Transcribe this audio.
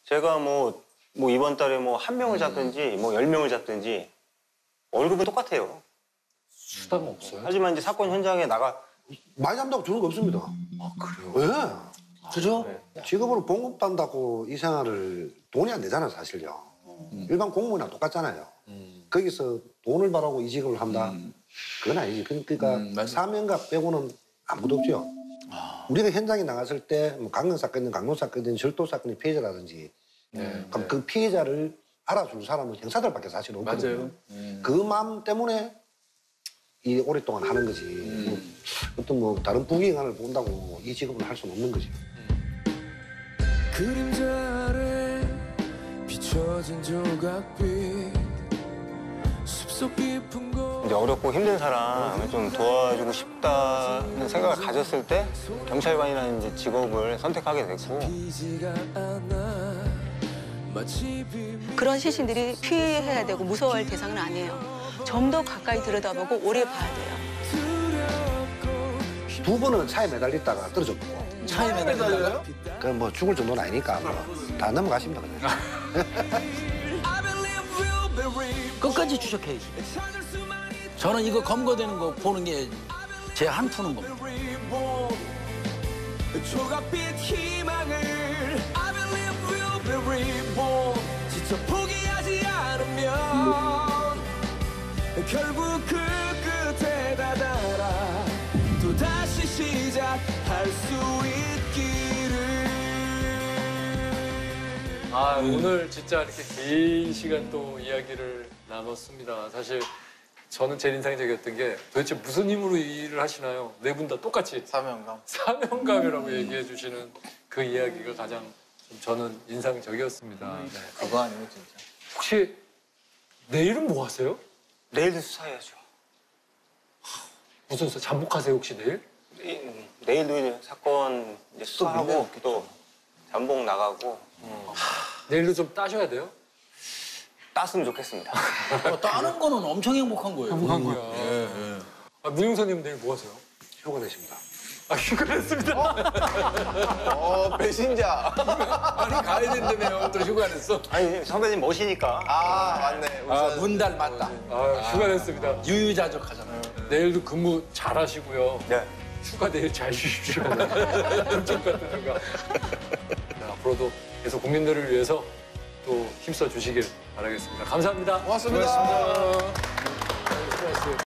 제가 뭐 이번 달에 뭐 한 명을 잡든지 뭐 10명을 잡든지 월급은 똑같아요. 수당 없어요? 하지만 이제 사건 현장에 나가 많이 잡는다고 주는 거 없습니다. 아, 그래요? 왜? 그죠? 직업으로 봉급 받는다고 이 생활을 돈이 안 되잖아요, 사실요. 일반 공무원이랑 똑같잖아요. 거기서 돈을 바라고 이 직업을 한다? 그건 아니지. 그러니까 사명감 빼고는 아무것도 없죠. 우리가 현장에 나갔을 때뭐 강간사건이든 강도사건이든 절도사건의 피해자라든지 그럼 그 피해자를 알아줄 사람은 형사들밖에 사실 없거든요. 맞아요. 그 마음 때문에 이 오랫동안 하는 거지. 어떤 뭐 다른 부귀영화를 본다고 이 직업을 할 수는 없는 거지. 그림자 아래 비춰진 조각빛 숲속 깊은 곳 이제 어렵고 힘든 사람을 좀 도와주고 싶다는 생각을 가졌을 때 경찰관이라는 이제 직업을 선택하게 됐고 비지가 않아 마치 비밀 그런 시신들이 피해야 되고 무서워할 대상은 아니에요. 좀 더 가까이 들여다보고 오래 봐야 돼요. 두렵고 두 번은 차에 매달리다가 떨어졌고. 차에 매달려요? 그 뭐 죽을 정도는 아니니까 뭐 다 넘어가십니다 그냥. I believe we'll be real. 끝까지 추적해야지. 찾을 수만 저는 이거 검거되는 거 보는 게 제 한 푸는 겁니다. reborn. 조각빛 희망을 I believe we'll be reborn. 지쳐 포기하지 않으면 결국 그 끝에 다다라 또 다시 시작할 수 있기를. 아, 오늘 진짜 이렇게 긴 시간 또 이야기를 나눴습니다. 사실 저는 제일 인상적이었던 게 도대체 무슨 힘으로 이 일을 하시나요? 네 분 다 똑같이 사명감. 사명감이라고 얘기해 주시는 그 이야기가 가장 좀 저는 인상적이었습니다. 네. 그거 아니면 진짜. 혹시 내일은 뭐 하세요? 내일도 수사해야죠. 무슨 수사? 잠복하세요 혹시 내일? 내일도 이제 사건 이제 수사하고 또 잠복 나가고 내일도 좀 따셔야 돼요? 땄으면 좋겠습니다. 따는 거는 엄청 행복한 거예요. 행복한 거야. 아, 문용사님 내일 뭐 하세요? 휴가 되십니다. 아, 휴가 냈습니다. 배신자. 아니 가야 된다며요. 또 휴가 냈어. 아니 선배님 멋이니까. 아, 맞네. 아, 문달 맞다. 아, 휴가 냈습니다. 유유자적하잖아요. 내일도 근무 잘 하시고요. 네. 휴가 내일 잘 쉬십시오. 끔찍 같은 휴가. 네, 앞으로도 계속 국민들을 위해서 또 힘써 주시길 바라겠습니다. 감사합니다. 고맙습니다. 수고하셨습니다. 수고하셨어요.